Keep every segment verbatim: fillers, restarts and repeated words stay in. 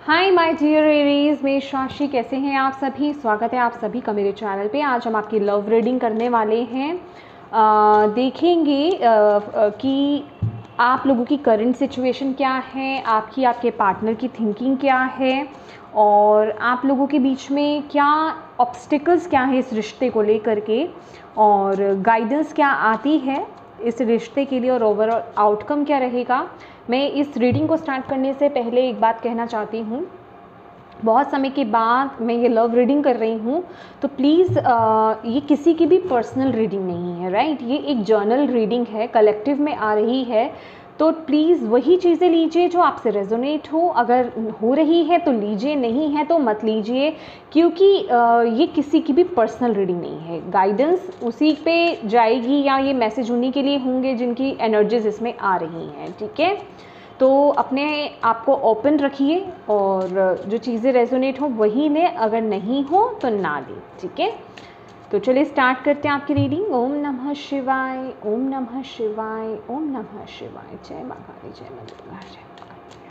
Hi my dear Aries, मैं राशि। कैसे हैं आप सभी? स्वागत है आप सभी का मेरे चैनल पे। आज हम आपकी लव रीडिंग करने वाले हैं। आ, देखेंगे आ, आ, कि आप लोगों की करंट सिचुएशन क्या है, आपकी आपके पार्टनर की थिंकिंग क्या है, और आप लोगों के बीच में क्या ऑब्स्टिकल्स क्या है इस रिश्ते को लेकर के, और गाइडेंस क्या आती है इस रिश्ते के लिए, और ओवरऑल आउटकम क्या रहेगा। मैं इस रीडिंग को स्टार्ट करने से पहले एक बात कहना चाहती हूँ। बहुत समय के बाद मैं ये लव रीडिंग कर रही हूँ, तो प्लीज़ ये किसी की भी पर्सनल रीडिंग नहीं है, राइट। ये एक जर्नल रीडिंग है, कलेक्टिव में आ रही है। तो प्लीज़ वही चीज़ें लीजिए जो आपसे रेजोनेट हो। अगर हो रही है तो लीजिए, नहीं है तो मत लीजिए, क्योंकि ये किसी की भी पर्सनल रीडिंग नहीं है। गाइडेंस उसी पे जाएगी, या ये मैसेज उन्हीं के लिए होंगे जिनकी एनर्जीज इसमें आ रही हैं, ठीक है। तो अपने आप को ओपन रखिए, और जो चीज़ें रेजोनेट हो वही लें, अगर नहीं हो तो ना लें, ठीक है। तो चलिए स्टार्ट करते हैं आपकी रीडिंग। ओम नमः शिवाय, ओम नमः शिवाय, ओम नमः शिवाय। जय मां काली, जय मां दुर्गा, जय मां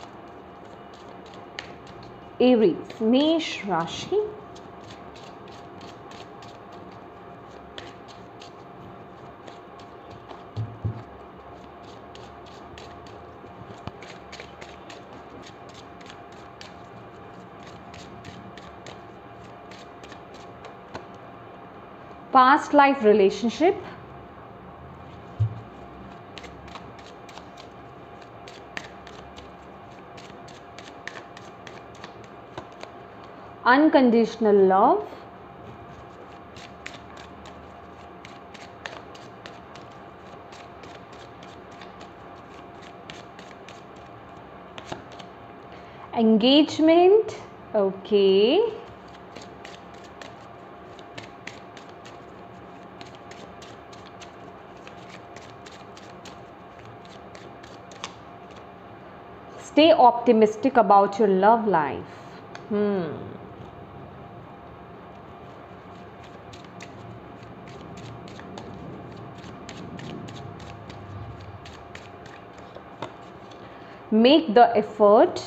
काली। एरीज, मेष राशि। Past life relationship, unconditional love, engagement, okay, stay optimistic about your love life. Hmm. Make the effort.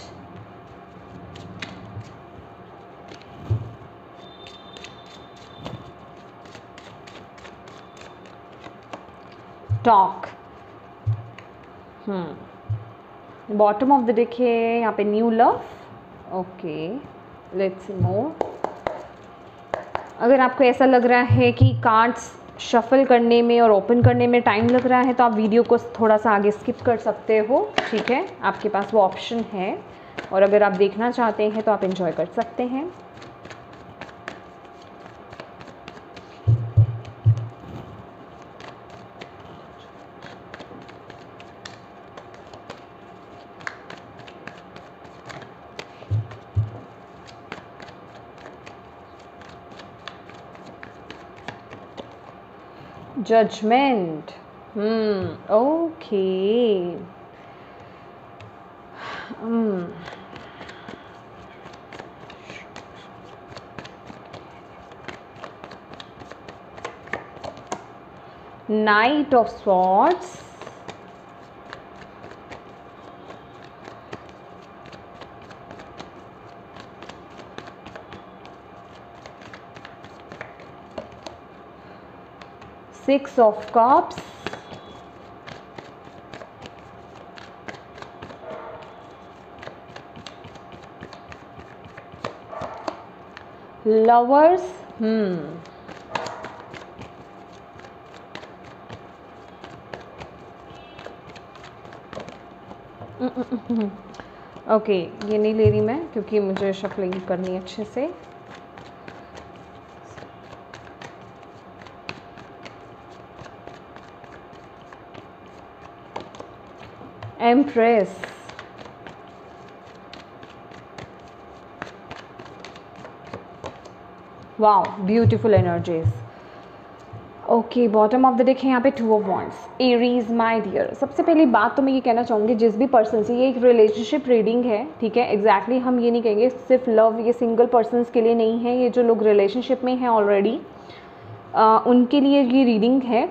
Talk. Hmm. Bottom of the deck है यहाँ पे new love. Okay, let's see more. अगर आपको ऐसा लग रहा है कि कार्ड्स शफल करने में और ओपन करने में टाइम लग रहा है, तो आप वीडियो को थोड़ा सा आगे स्किप कर सकते हो, ठीक है। आपके पास वो ऑप्शन है, और अगर आप देखना चाहते हैं तो आप एंजॉय कर सकते हैं। Judgment. Hmm. Okay. Hmm. Knight of Swords. Six of Cups. Lovers. Hmm. Okay, okay, ये नहीं ले रही मैं क्योंकि मुझे शफलिंग करनी अच्छे से। Empress. Wow, beautiful energies. Okay, bottom of the deck है यहाँ पे two of wands. Aries my dear, सबसे पहली बात तो मैं ये कहना चाहूँगी, जिस भी पर्सन से, ये एक रिलेशनशिप रीडिंग है, ठीक है। एग्जैक्टली exactly, हम ये नहीं कहेंगे सिर्फ लव ये सिंगल पर्सनस के लिए नहीं है, ये जो लोग रिलेशनशिप में हैं ऑलरेडी, उनके लिए ये रीडिंग है।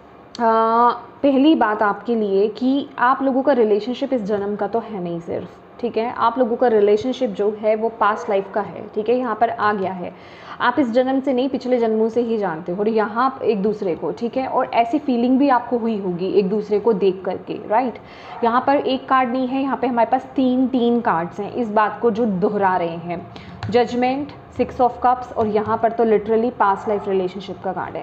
आ, पहली बात आपके लिए कि आप लोगों का रिलेशनशिप इस जन्म का तो है नहीं सिर्फ, ठीक है। आप लोगों का रिलेशनशिप जो है वो पास्ट लाइफ का है, ठीक है, यहाँ पर आ गया है। आप इस जन्म से नहीं, पिछले जन्मों से ही जानते हो और यहाँ एक दूसरे को, ठीक है। और ऐसी फीलिंग भी आपको हुई होगी एक दूसरे को देख करके, राइट। यहाँ पर एक कार्ड नहीं है, यहाँ पे हमारे पास तीन तीन कार्ड्स हैं इस बात को जो दोहरा रहे हैं। जजमेंट, सिक्स ऑफ कप्स और यहाँ पर तो लिटरली पास्ट लाइफ रिलेशनशिप का कार्ड है।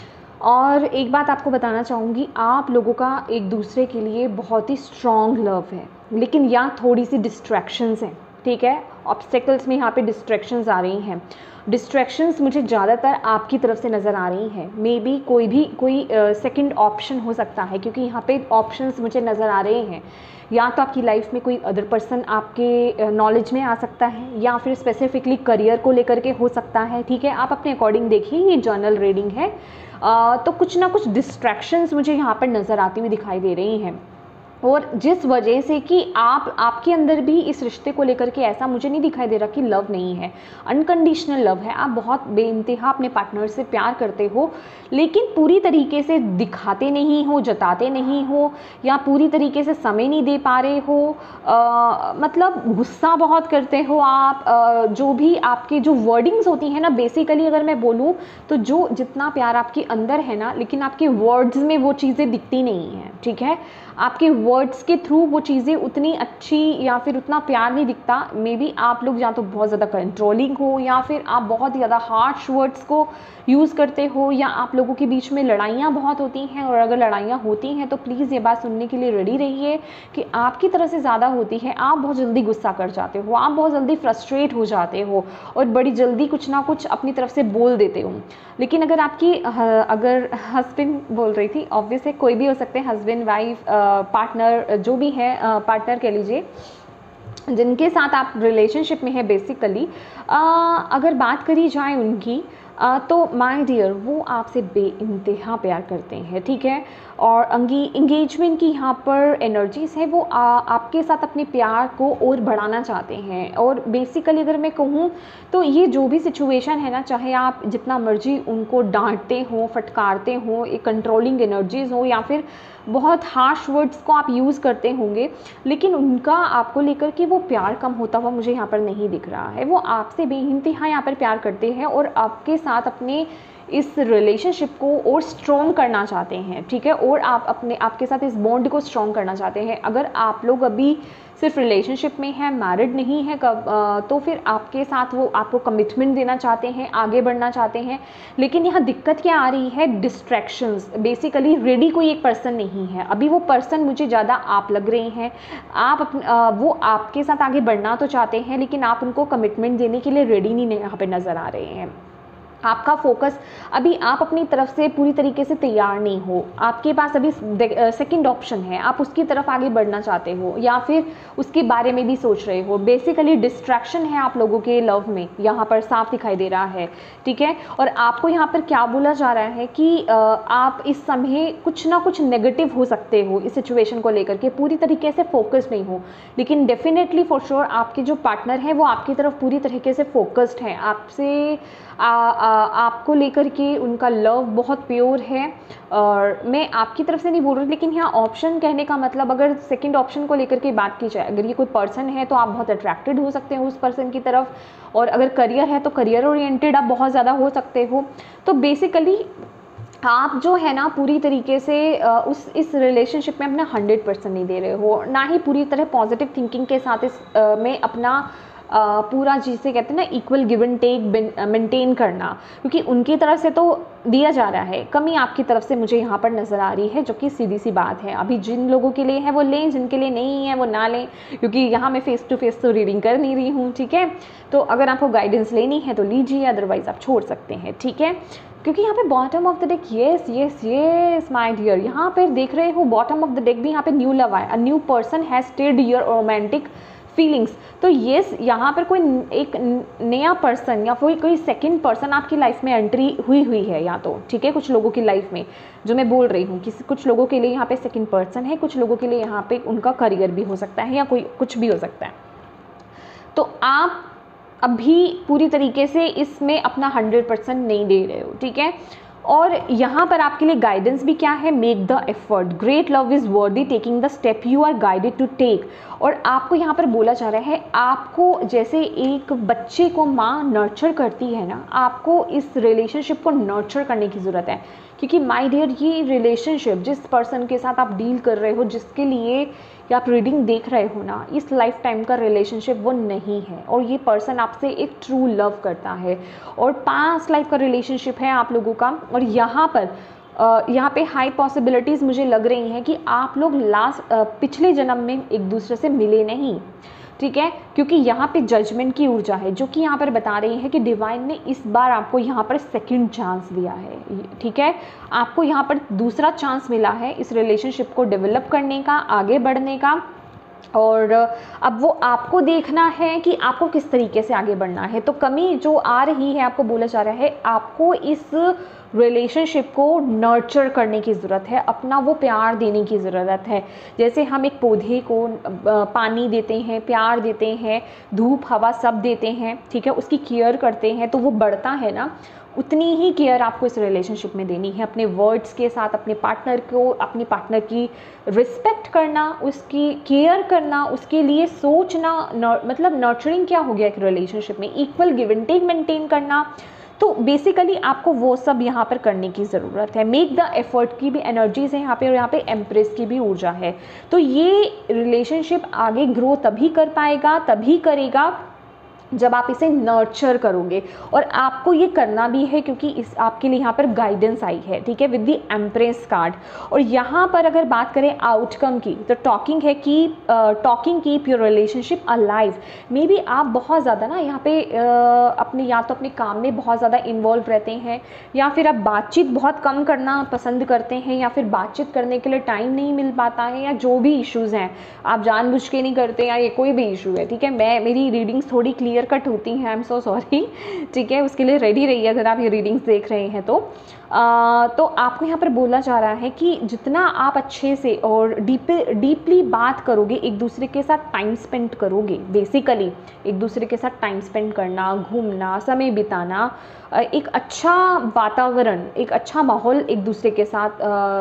और एक बात आपको बताना चाहूँगी, आप लोगों का एक दूसरे के लिए बहुत ही स्ट्रॉन्ग लव है, लेकिन यहाँ थोड़ी सी डिस्ट्रैक्शंस हैं, ठीक है। ऑब्स्टेकल्स में यहाँ पे डिस्ट्रैक्शंस आ रही हैं। डिस्ट्रैक्शंस मुझे ज़्यादातर आपकी तरफ से नज़र आ रही हैं। मे बी कोई भी कोई सेकंड uh, ऑप्शन हो सकता है, क्योंकि यहाँ पे ऑप्शंस मुझे नज़र आ रहे हैं। या तो आपकी लाइफ में कोई अदर पर्सन आपके नॉलेज uh, में आ सकता है, या फिर स्पेसिफिकली करियर को लेकर के हो सकता है, ठीक है। आप अपने अकॉर्डिंग देखिए, ये जर्नल रीडिंग है। uh, तो कुछ ना कुछ डिस्ट्रैक्शंस मुझे यहाँ पर नज़र आती हुई दिखाई दे रही हैं। और जिस वजह से कि आप आपके अंदर भी इस रिश्ते को लेकर के ऐसा मुझे नहीं दिखाई दे रहा कि लव नहीं है, अनकंडीशनल लव है। आप बहुत बेइंतहा अपने पार्टनर से प्यार करते हो, लेकिन पूरी तरीके से दिखाते नहीं हो, जताते नहीं हो, या पूरी तरीके से समय नहीं दे पा रहे हो। आ, मतलब गुस्सा बहुत करते हो आप। आ, जो भी आपकी जो वर्डिंग्स होती हैं ना, बेसिकली अगर मैं बोलूँ तो जो जितना प्यार आपके अंदर है ना, लेकिन आपके वर्ड्स में वो चीज़ें दिखती नहीं हैं, ठीक है। आपके वर्ड्स के थ्रू वो चीज़ें उतनी अच्छी या फिर उतना प्यार नहीं दिखता। मे बी आप लोग या तो बहुत ज़्यादा कंट्रोलिंग हो, या फिर आप बहुत ही ज़्यादा हार्श वर्ड्स को यूज़ करते हो, या आप लोगों के बीच में लड़ाइयाँ बहुत होती हैं। और अगर लड़ाइयाँ होती हैं तो प्लीज़ ये बात सुनने के लिए रेडी रहिए कि आपकी तरफ से ज़्यादा होती है। आप बहुत जल्दी गुस्सा कर जाते हो, आप बहुत जल्दी फ्रस्ट्रेट हो जाते हो और बड़ी जल्दी कुछ ना कुछ अपनी तरफ से बोल देते हो। लेकिन अगर आपकी अगर हस्बैंड बोल रही थी, ऑब्वियस है, कोई भी हो सकते हैं, हस्बैंड, वाइफ, पार्टनर, जो भी है, पार्टनर कह लीजिए, जिनके साथ आप रिलेशनशिप में है बेसिकली, अगर बात करी जाए उनकी, आ, तो माय डियर वो आपसे बेइंतहा प्यार करते हैं, ठीक है। और अंगी इंगेजमेंट की यहाँ पर एनर्जीज़ है, वो आ, आपके साथ अपने प्यार को और बढ़ाना चाहते हैं। और बेसिकली अगर मैं कहूँ तो ये जो भी सिचुएशन है ना, चाहे आप जितना मर्जी उनको डांटते हो, फटकारते हो, एक कंट्रोलिंग एनर्जीज़ हो, या फिर बहुत हार्श वर्ड्स को आप यूज़ करते होंगे, लेकिन उनका आपको लेकर के वो प्यार कम होता हुआ मुझे यहाँ पर नहीं दिख रहा है। वो आपसे बेइंतहा यहाँ पर प्यार करते हैं और आपके साथ अपने इस रिलेशनशिप को और स्ट्रॉन्ग करना चाहते हैं, ठीक है। और आप अपने आपके साथ इस बॉन्ड को स्ट्रॉन्ग करना चाहते हैं। अगर आप लोग अभी सिर्फ रिलेशनशिप में है, मैरिड नहीं है कब, तो फिर आपके साथ वो आपको कमिटमेंट देना चाहते हैं, आगे बढ़ना चाहते हैं। लेकिन यहाँ दिक्कत क्या आ रही है, डिस्ट्रैक्शंस। बेसिकली रेडी कोई एक पर्सन नहीं है अभी। वो पर्सन मुझे ज़्यादा आप लग रहे हैं। आप अपन, वो आपके साथ आगे बढ़ना तो चाहते हैं, लेकिन आप उनको कमिटमेंट देने के लिए रेडी नहीं यहाँ पर नज़र आ रहे हैं। आपका फोकस अभी, आप अपनी तरफ से पूरी तरीके से तैयार नहीं हो। आपके पास अभी सेकंड ऑप्शन है, आप उसकी तरफ आगे बढ़ना चाहते हो, या फिर उसके बारे में भी सोच रहे हो। बेसिकली डिस्ट्रैक्शन है आप लोगों के लव में, यहाँ पर साफ दिखाई दे रहा है, ठीक है। और आपको यहाँ पर क्या बोला जा रहा है कि आप इस समय कुछ ना कुछ नेगेटिव हो सकते हो इस सिचुएशन को लेकर के, पूरी तरीके से फोकस नहीं हो। लेकिन डेफिनेटली फॉर श्योर आपके जो पार्टनर है वो आपकी तरफ पूरी तरीके से फोकस्ड है। आपसे आ, आ, आपको लेकर के उनका लव बहुत प्योर है। और मैं आपकी तरफ से नहीं बोल रही, लेकिन यहाँ ऑप्शन कहने का मतलब, अगर सेकंड ऑप्शन को लेकर के बात की जाए, अगर ये कोई पर्सन है तो आप बहुत अट्रैक्टेड हो सकते हो उस पर्सन की तरफ। और अगर करियर है तो करियर ओरिएंटेड आप बहुत ज़्यादा हो सकते हो। तो बेसिकली आप जो है ना पूरी तरीके से उस इस रिलेशनशिप में अपना हंड्रेड परसेंट नहीं दे रहे हो, ना ही पूरी तरह पॉजिटिव थिंकिंग के साथ इस में अपना Uh, पूरा जिसे कहते हैं ना equal give and take maintain करना, क्योंकि उनकी तरफ से तो दिया जा रहा है, कमी आपकी तरफ से मुझे यहाँ पर नज़र आ रही है, जो कि सीधी सी बात है। अभी जिन लोगों के लिए है वो लें, जिनके लिए नहीं है वो ना लें, क्योंकि यहाँ मैं फेस टू फेस तो रीडिंग कर नहीं रही हूँ, ठीक है। तो अगर आपको गाइडेंस लेनी है तो लीजिए, अदरवाइज़ आप छोड़ सकते हैं, ठीक है। क्योंकि यहाँ पे bottom of the deck, yes yes yes my dear, यहाँ पर देख रहे हो बॉटम ऑफ द डेक भी यहाँ पे न्यू लव आया, a new person has stayed your romantic feelings. तो ये यहाँ पर कोई एक नया पर्सन या कोई कोई सेकंड पर्सन आपकी लाइफ में एंट्री हुई हुई है या तो, ठीक है। कुछ लोगों की लाइफ में जो मैं बोल रही हूँ, किसी कुछ लोगों के लिए यहाँ पे सेकंड पर्सन है, कुछ लोगों के लिए यहाँ पे उनका करियर भी हो सकता है, या कोई कुछ भी हो सकता है। तो आप अभी पूरी तरीके से इसमें अपना हंड्रेड परसेंट नहीं दे रहे हो, ठीक है। और यहाँ पर आपके लिए गाइडेंस भी क्या है, make the effort, great love is worthy taking the step you are guided to take. और आपको यहाँ पर बोला जा रहा है, आपको जैसे एक बच्चे को माँ नर्चर करती है ना, आपको इस रिलेशनशिप को नर्चर करने की ज़रूरत है। क्योंकि माय डियर, ये रिलेशनशिप जिस पर्सन के साथ आप डील कर रहे हो, जिसके लिए या आप रीडिंग देख रहे हो ना, इस लाइफ टाइम का रिलेशनशिप वो नहीं है। और ये पर्सन आपसे एक ट्रू लव करता है और पास्ट लाइफ का रिलेशनशिप है आप लोगों का। और यहाँ पर Uh, यहाँ पे हाई पॉसिबिलिटीज़ मुझे लग रही हैं कि आप लोग लास्ट uh, पिछले जन्म में एक दूसरे से मिले नहीं, ठीक है। क्योंकि यहाँ पे जजमेंट की ऊर्जा है जो कि यहाँ पर बता रही है कि डिवाइन ने इस बार आपको यहाँ पर सेकंड चांस दिया है, ठीक है। आपको यहाँ पर दूसरा चांस मिला है इस रिलेशनशिप को डेवलप करने का, आगे बढ़ने का। और अब वो आपको देखना है कि आपको किस तरीके से आगे बढ़ना है। तो कमी जो आ रही है, आपको बोला जा रहा है, आपको इस रिलेशनशिप को नर्चर करने की ज़रूरत है, अपना वो प्यार देने की ज़रूरत है। जैसे हम एक पौधे को पानी देते हैं, प्यार देते हैं, धूप हवा सब देते हैं, ठीक है, उसकी केयर करते हैं तो वो बढ़ता है ना, उतनी ही केयर आपको इस रिलेशनशिप में देनी है। अपने वर्ड्स के साथ अपने पार्टनर को, अपने पार्टनर की रिस्पेक्ट करना, उसकी केयर करना, उसके लिए सोचना, मतलब नर्चरिंग क्या हो गया एक रिलेशनशिप में, equal give and take maintain करना। तो बेसिकली आपको वो सब यहाँ पर करने की ज़रूरत है। मेक द एफर्ट की भी एनर्जीज है यहाँ पे, और यहाँ पे एम्प्रेस की भी ऊर्जा है। तो ये रिलेशनशिप आगे ग्रो तभी कर पाएगा, तभी करेगा जब आप इसे नर्चर करोगे। और आपको ये करना भी है क्योंकि इस आपके लिए यहाँ पर गाइडेंस आई है, ठीक है, विद द एम्प्रेस कार्ड। और यहाँ पर अगर बात करें आउटकम की, तो टॉकिंग है कि talking keep your relationship alive. Maybe आप बहुत ज़्यादा ना यहाँ पे uh, अपने या तो अपने काम में बहुत ज़्यादा इन्वॉल्व रहते हैं, या फिर आप बातचीत बहुत कम करना पसंद करते हैं, या फिर बातचीत करने के लिए टाइम नहीं मिल पाता है, या जो भी इश्यूज़ हैं आप जानबूझ के नहीं करते, या ये कोई भी इशू है, ठीक है। मैं मेरी रीडिंग्स थोड़ी क्लियर कट होती हैं, आई एम सो सॉरी, ठीक है, उसके लिए रेडी रहिए अगर आप ये रीडिंग्स देख रहे हैं तो। आ, तो आपको यहाँ पर बोला जा रहा है कि जितना आप अच्छे से और डीप डीपली बात करोगे, एक दूसरे के साथ टाइम स्पेंड करोगे, बेसिकली एक दूसरे के साथ टाइम स्पेंड करना, घूमना, समय बिताना, एक अच्छा वातावरण, एक अच्छा माहौल एक दूसरे के साथ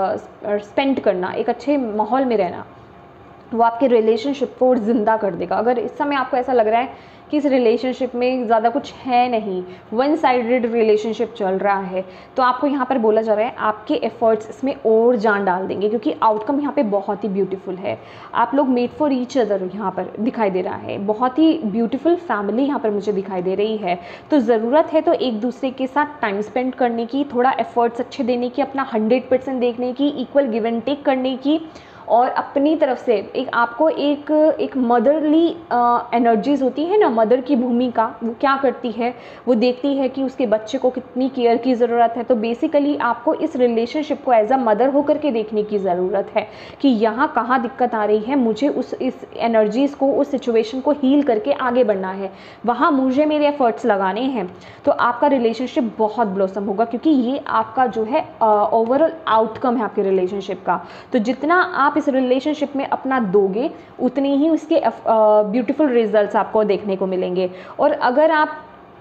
स्पेंड करना, एक अच्छे माहौल में रहना, वो आपके रिलेशनशिप को ज़िंदा कर देगा। अगर इस समय आपको ऐसा लग रहा है कि इस रिलेशनशिप में ज़्यादा कुछ है नहीं, वन साइडेड रिलेशनशिप चल रहा है, तो आपको यहाँ पर बोला जा रहा है आपके एफर्ट्स इसमें और जान डाल देंगे, क्योंकि आउटकम यहाँ पे बहुत ही ब्यूटीफुल है। आप लोग मेड फॉर ईच अदर यहाँ पर दिखाई दे रहा है, बहुत ही ब्यूटीफुल फैमिली यहाँ पर मुझे दिखाई दे रही है। तो ज़रूरत है तो एक दूसरे के साथ टाइम स्पेंड करने की, थोड़ा एफर्ट्स अच्छे देने की, अपना हंड्रेड परसेंट देखने की, इक्वल गिव एंड टेक करने की, और अपनी तरफ से एक आपको एक एक मदरली एनर्जीज होती है ना, मदर की भूमिका वो क्या करती है, वो देखती है कि उसके बच्चे को कितनी केयर की ज़रूरत है। तो बेसिकली आपको इस रिलेशनशिप को एज अ मदर होकर के देखने की ज़रूरत है कि यहाँ कहाँ दिक्कत आ रही है, मुझे उस इस एनर्जीज़ को, उस सिचुएशन को हील करके आगे बढ़ना है, वहाँ मुझे मेरे एफर्ट्स लगाने हैं। तो आपका रिलेशनशिप बहुत ब्लॉसम होगा, क्योंकि ये आपका जो है ओवरऑल आउटकम है आपके रिलेशनशिप का। तो जितना आप इस रिलेशनशिप में अपना दोगे, उतनी ही उसके ब्यूटीफुल रिजल्ट्स आपको देखने को मिलेंगे। और अगर आप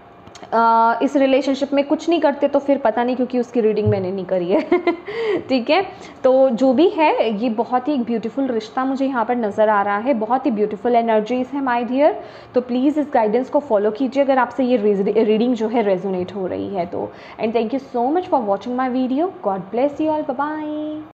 Uh, इस रिलेशनशिप में कुछ नहीं करते तो फिर पता नहीं, क्योंकि उसकी रीडिंग मैंने नहीं करी है ठीक है। तो जो भी है, ये बहुत ही एक ब्यूटीफुल रिश्ता मुझे यहाँ पर नज़र आ रहा है, बहुत ही ब्यूटीफुल एनर्जीज है माय डियर। तो प्लीज़ इस गाइडेंस को फॉलो कीजिए अगर आपसे ये रीडिंग जो है रेजोनेट हो रही है तो। And thank you so much for watching my video. God bless you all, bye bye.